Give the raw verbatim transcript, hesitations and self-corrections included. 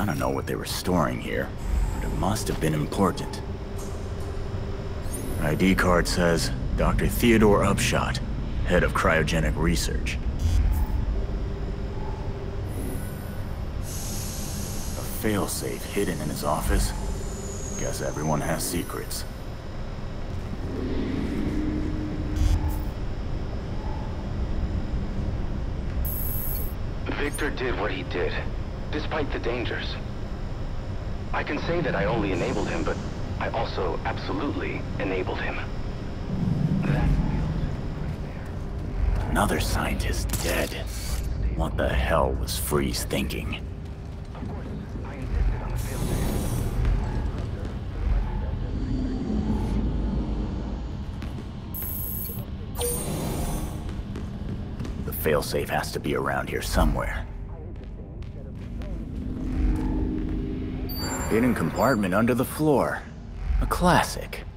don't know what they were storing here, but it must have been important. I D card says Doctor Theodore Upshot, head of cryogenic research. A failsafe hidden in his office. Guess everyone has secrets. Victor did what he did, despite the dangers. I can say that I only enabled him, but I also absolutely enabled him. That's Another scientist dead. What the hell was Freeze thinking? Of course, I insisted on the failsafe. The failsafe has to be around here somewhere. Hidden compartment under the floor. A classic.